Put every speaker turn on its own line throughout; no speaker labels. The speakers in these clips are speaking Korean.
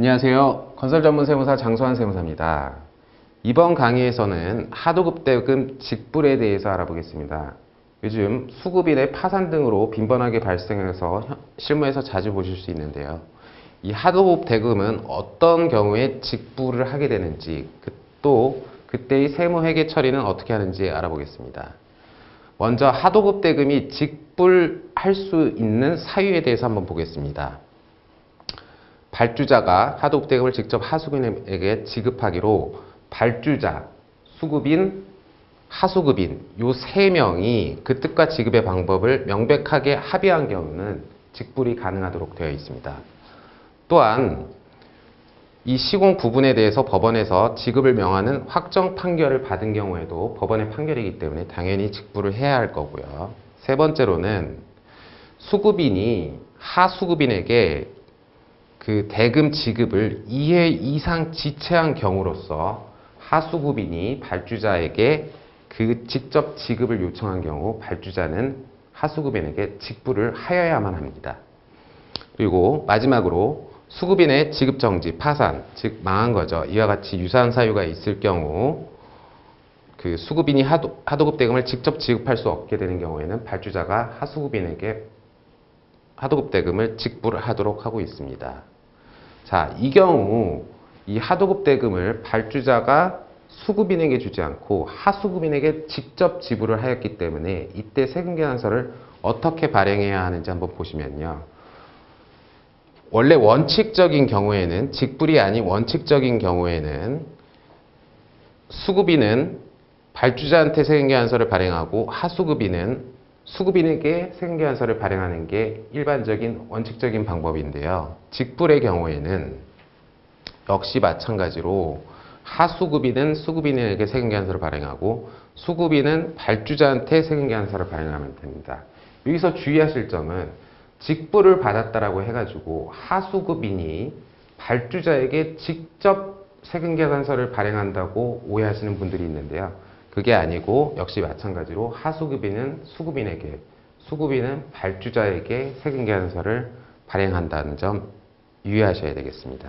안녕하세요. 건설 전문 세무사 장소환 세무사입니다. 이번 강의에서는 하도급대금 직불에 대해서 알아보겠습니다. 요즘 수급인의 파산 등으로 빈번하게 발생해서 실무에서 자주 보실 수 있는데요. 이 하도급대금은 어떤 경우에 직불을 하게 되는지, 또 그때의 세무회계 처리는 어떻게 하는지 알아보겠습니다. 먼저 하도급대금이 직불할 수 있는 사유에 대해서 한번 보겠습니다. 발주자가 하도급대금을 직접 하수급인에게 지급하기로 발주자, 수급인, 하수급인 요 세 명이 그 뜻과 지급의 방법을 명백하게 합의한 경우는 직불이 가능하도록 되어 있습니다. 또한 이 시공 부분에 대해서 법원에서 지급을 명하는 확정 판결을 받은 경우에도 법원의 판결이기 때문에 당연히 직불을 해야 할 거고요. 세 번째로는 수급인이 하수급인에게 그 대금 지급을 2회 이상 지체한 경우로서 하수급인이 발주자에게 그 직접 지급을 요청한 경우 발주자는 하수급인에게 직불을 하여야만 합니다. 그리고 마지막으로 수급인의 지급정지, 파산, 즉 망한 거죠. 이와 같이 유사한 사유가 있을 경우 그 수급인이 하도급 대금을 직접 지급할 수 없게 되는 경우에는 발주자가 하수급인에게 하도급 대금을 직불하도록 하고 있습니다. 자, 이 경우 이 하도급 대금을 발주자가 수급인에게 주지 않고 하수급인에게 직접 지불을 하였기 때문에 이때 세금계산서를 어떻게 발행해야 하는지 한번 보시면요. 원래 원칙적인 경우에는, 직불이 아닌 원칙적인 경우에는 수급인은 발주자한테 세금계산서를 발행하고 하수급인은 수급인에게 세금계산서를 발행하는 게 일반적인 원칙적인 방법인데요. 직불의 경우에는 역시 마찬가지로 하수급인은 수급인에게 세금계산서를 발행하고 수급인은 발주자한테 세금계산서를 발행하면 됩니다. 여기서 주의하실 점은 직불을 받았다라고 해가지고 하수급인이 발주자에게 직접 세금계산서를 발행한다고 오해하시는 분들이 있는데요. 그게 아니고 역시 마찬가지로 하수급인은 수급인에게, 수급인은 발주자에게 세금계산서를 발행한다는 점 유의하셔야 되겠습니다.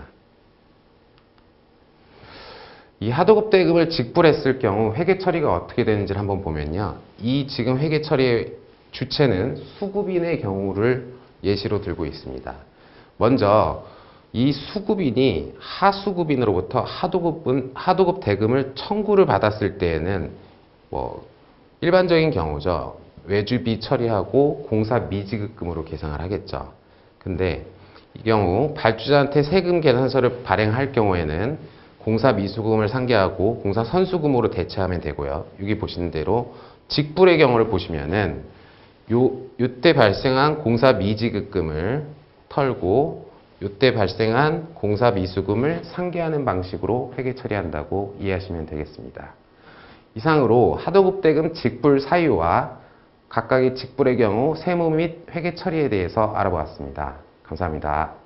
이 하도급 대금을 직불했을 경우 회계 처리가 어떻게 되는지를 한번 보면요. 이 지금 회계 처리의 주체는 수급인의 경우를 예시로 들고 있습니다. 먼저 이 수급인이 하수급인으로부터 하도급 대금을 청구를 받았을 때에는 일반적인 경우죠. 외주비 처리하고 공사 미지급금으로 계상을 하겠죠. 근데 이 경우 발주자한테 세금 계산서를 발행할 경우에는 공사 미수금을 상계하고 공사 선수금으로 대체하면 되고요. 여기 보시는 대로 직불의 경우를 보시면은 요때 발생한 공사 미지급금을 털고 요때 발생한 공사 미수금을 상계하는 방식으로 회계 처리한다고 이해하시면 되겠습니다. 이상으로 하도급 대금 직불 사유와 각각의 직불의 경우 세무 및 회계 처리에 대해서 알아보았습니다. 감사합니다.